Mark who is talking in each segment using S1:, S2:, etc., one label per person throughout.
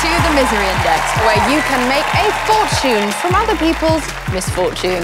S1: to the Misery Index, where you can make a fortune from other people's misfortune.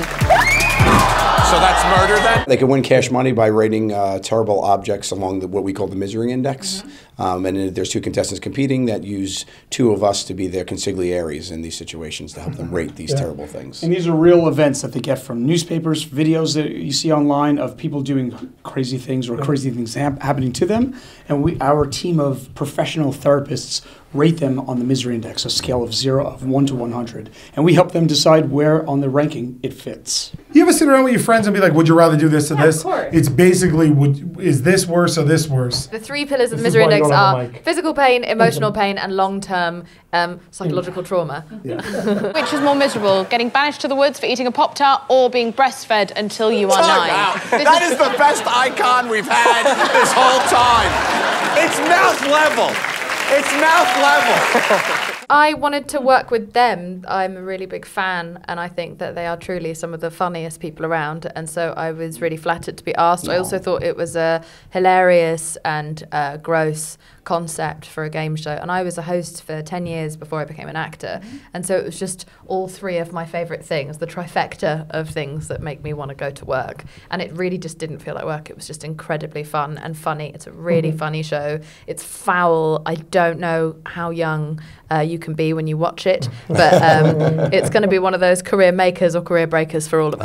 S2: So that's murder then?
S3: They can win cash money by rating terrible objects along what we call the Misery Index. And there's 2 contestants competing that use 2 of us to be their consiglieres in these situations to help them rate these terrible things.
S4: And these are real events that they get from newspapers, videos that you see online of people doing crazy things or crazy things happening to them. And our team of professional therapists rate them on the Misery Index, a scale of 1 to 100. And we help them decide where on the ranking it fits.
S5: You ever sit around with your friends and be like, would you rather do this or this?
S1: Of course.
S5: It's basically, is this worse or this worse?
S6: The 3 pillars of the Misery Index are physical pain, emotional pain, and long-term psychological trauma.
S1: Which is more miserable, getting banished to the woods for eating a Pop-Tart or being breastfed until you are 9?
S2: That is the best icon we've had this whole time. It's mouth level. It's mouth level.
S6: I wanted to work with them. I'm a really big fan, and I think that they are truly some of the funniest people around, and so I was really flattered to be asked. I also thought it was a hilarious and gross concept for a game show, and I was a host for 10 years before I became an actor, and so it was just all 3 of my favourite things, the trifecta of things that make me want to go to work, and it really just didn't feel like work. It was just incredibly fun and funny. It's a really funny show. It's foul. I don't know how young you can be when you watch it, but it's going to be one of those career makers or career breakers for all of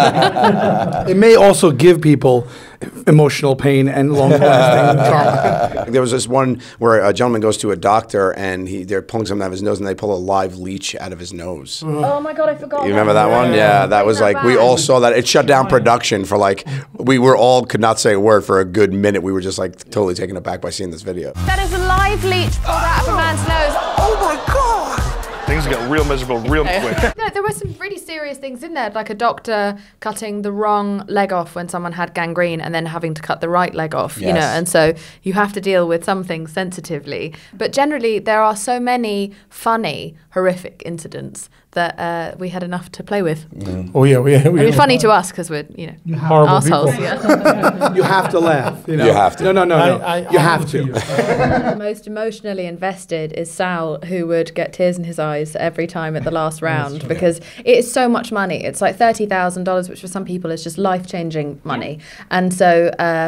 S6: us.
S7: It may also give people emotional pain and long-lasting trauma.
S3: There was this one where a gentleman goes to a doctor and they're pulling something out of his nose and they pull a live leech out of his nose.
S6: Oh my God, I forgot.
S3: You remember that one? Yeah, that was like, we all saw that. It shut down production for like, we were all could not say a word for a good minute. We were just like totally taken aback by seeing this video.
S1: That is a live leech pulled out of a man's nose.
S2: Oh my God.
S8: Things get real miserable real quick.
S6: No, there were some really serious things in there, like a doctor cutting the wrong leg off when someone had gangrene and then having to cut the right leg off, you know, and so you have to deal with some things sensitively. But generally, there are so many funny, horrific incidents that we had enough to play with.
S5: Oh yeah, I mean,
S6: funny to us because we're, you know,
S5: horrible
S6: assholes.
S5: people.
S6: Yeah.
S7: You have to laugh. You know?
S3: You have to.
S7: No. You have to.
S6: The most emotionally invested is Sal, who would get tears in his eyes every time at the last round because it is so much money. It's like $30,000, which for some people is just life-changing money. And so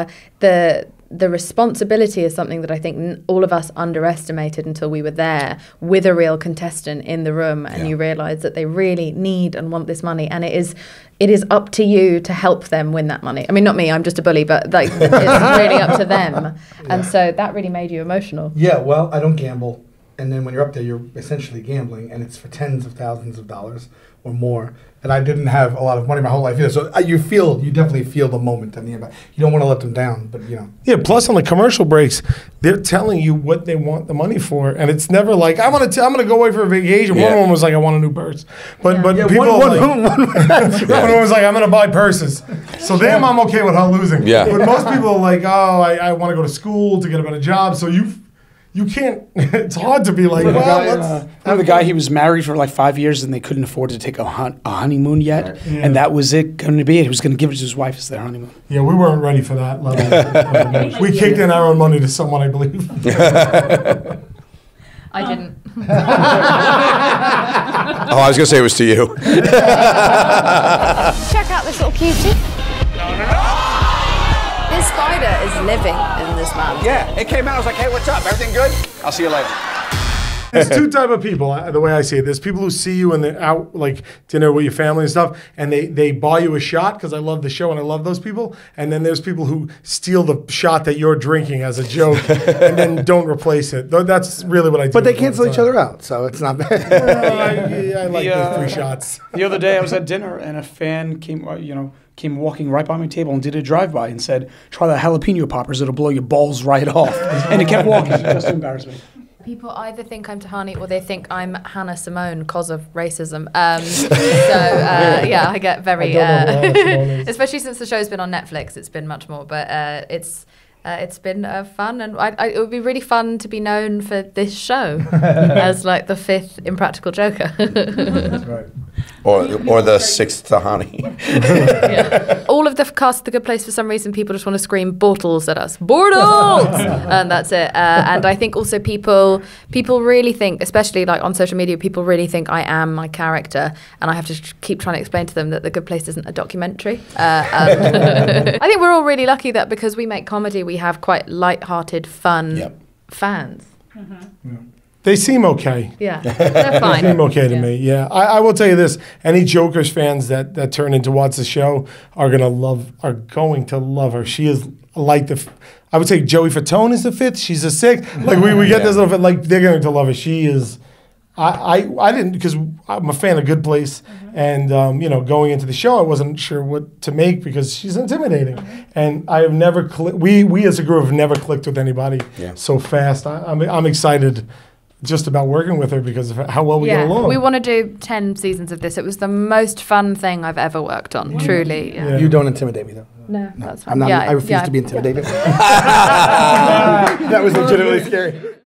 S6: the responsibility is something that I think all of us underestimated until we were there with a real contestant in the room, and you realise that they really need and want this money, and it is up to you to help them win that money. I mean, not me, I'm just a bully, but like it's really up to them. And so that really made you emotional.
S7: Yeah, well, I don't gamble. And then when you're up there, you're essentially gambling, and it's for tens of thousands of dollars or more. And I didn't have a lot of money my whole life either. So you definitely feel the moment in the end. You don't want to let them down, but you know.
S5: Yeah, plus on the commercial breaks, they're telling you what they want the money for, and it's never like I'm gonna go away for a vacation. One woman was like, I want a new purse, but people one was like, I'm gonna buy purses. So them, I'm okay with her losing.
S3: Yeah.
S5: But most people are like, oh, I want to go to school to get a better job. So you can't. It's hard to be like.
S4: I know the guy. He was married for like 5 years, and they couldn't afford to take a honeymoon yet, and that was it going to be it. He was going to give it to his wife as their honeymoon.
S5: Yeah, we weren't ready for that level. We kicked in our own money to someone, I believe.
S6: I didn't.
S3: Oh, I was going to say it was to you.
S1: Check out this little cutie. This spider is living in this man.
S2: Yeah, it came out. I was like, hey, what's up? Everything good? I'll see you later.
S5: There's 2 types of people, the way I see it. There's people who see you and they're out like dinner with your family and stuff, and they buy you a shot because I love the show and I love those people. And then there's people who steal the shot that you're drinking as a joke and then don't replace it. That's really what I do.
S7: But they cancel each other out, so it's not bad.
S5: I like the 3 shots.
S4: The other day I was at dinner, and a fan came walking right by my table and did a drive-by and said, try the jalapeno poppers, it'll blow your balls right off. And he kept walking just to embarrass me.
S6: People either think I'm Tahani or they think I'm Hannah Simone because of racism. Yeah, I get very, especially since the show's been on Netflix, it's been much more. But it's been fun, and it would be really fun to be known for this show as like the 5th Impractical Joker.
S7: That's right.
S3: Or the sixth Tahani.
S6: All of the cast of The Good Place, for some reason, people just want to scream Bortles at us. Bortles! And that's it. And I think also people really think, especially like on social media, people really think I am my character. And I have to keep trying to explain to them that The Good Place isn't a documentary. I think we're all really lucky that because we make comedy, we have quite light-hearted, fun fans.
S5: They seem okay.
S6: Yeah, they're fine.
S5: They seem okay to me. Yeah, I will tell you this: any Jokers fans that turn in to watch the show are going to love her. She is like I would say Joey Fatone is the fifth. She's the sixth. Like we get this little bit. Like they're going to love her. She is. I didn't, because I'm a fan of Good Place, and going into the show I wasn't sure what to make because she's intimidating, and I have never we as a group have never clicked with anybody so fast. I'm excited just about working with her because of how well we get along.
S6: We want to do 10 seasons of this. It was the most fun thing I've ever worked on, truly. Yeah.
S7: You don't intimidate me, though.
S6: No, that's fine.
S7: I refuse to be intimidated. That was legitimately scary.